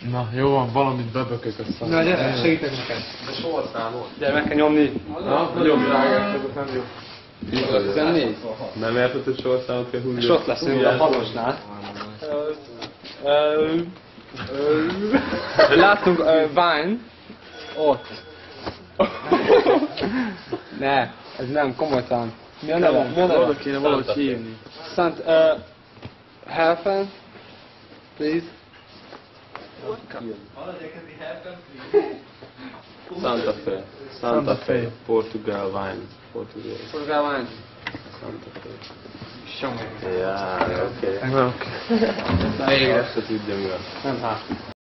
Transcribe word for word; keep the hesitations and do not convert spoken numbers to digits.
Na, jó van, valamit bebökök aztán. Na gyere, segítek neked. De sorszámot. Gyere, meg kell nyomni. Na, nagyon drágák, azok nem jó. tizennégy. Nem érted, hogy sorszámot kell húzni? És ott leszünk a hatosnál. Láttunk uh, Vine. Ott. Ne, ez nem komolytalan. Mi a neve? Mi a neve? Oda kéne valahogy hívni. Sant, uh, Helfen, please. Santa Fe. Santa Fe. Portugál wine. Portugál. Portugál Vine. Santa Fe. Sommer. Ja, oké. Na, oké. Azt se tudja mi van. Nem hát.